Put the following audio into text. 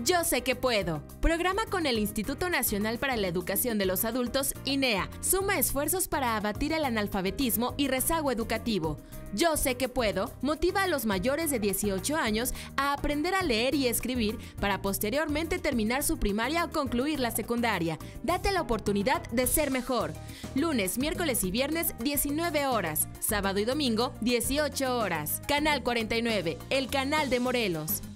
Yo sé que puedo. Programa con el Instituto Nacional para la Educación de los Adultos, INEA. Suma esfuerzos para abatir el analfabetismo y rezago educativo. Yo sé que puedo motiva a los mayores de 18 años a aprender a leer y escribir para posteriormente terminar su primaria o concluir la secundaria. Date la oportunidad de ser mejor. Lunes, miércoles y viernes, 19 horas. Sábado y domingo, 18 horas. Canal 49, el canal de Morelos.